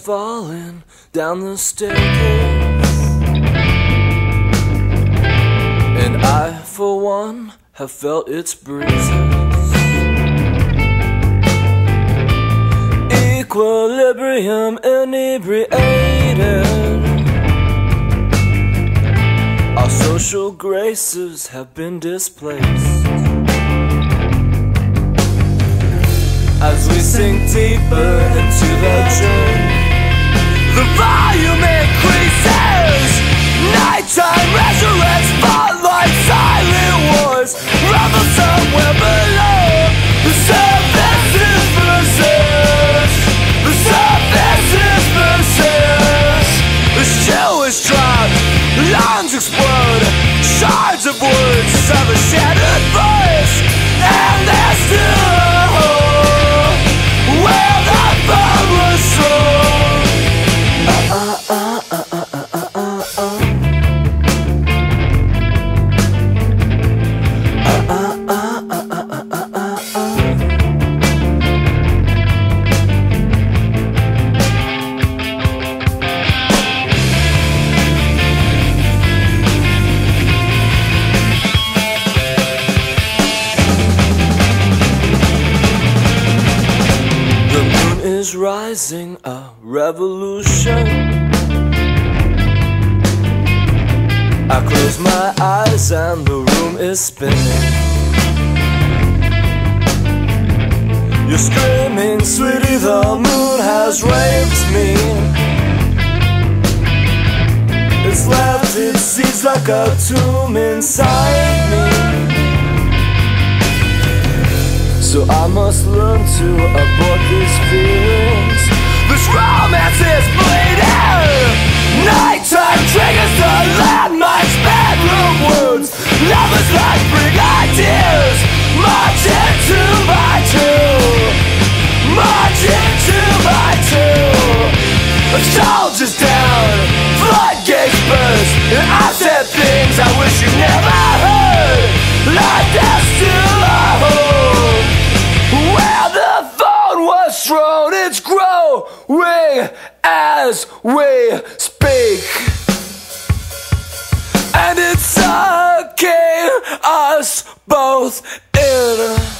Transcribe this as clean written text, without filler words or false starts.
falling down the staircase, and I, for one, have felt its breezes. Equilibrium inebriated, our social graces have been displaced. As we sink deeper into the journey, the volume increases. Nighttime resurrects, spotlight, silent wars rumble somewhere below. The surface is persist. The surface is persist. The chill is dropped, lungs explode, shards of words have a shattered voice, and there's still a hole where the bone was thrown. Is rising, a revolution. I close my eyes and the room is spinning. You're screaming, sweetie, the moon has raped me. It's left its seeds like a tomb inside me. So I must learn to abort these feelings. This romance is bleeding. Nighttime triggers the landmines, bedroom wounds. Lovers like big ideas, marching two by two, marching two by two. Soldiers down, floodgates burst, and I said things I wish you never heard. Like there's still a hope where the phone was thrown. It's growing as we speak, and it's sucking us both in.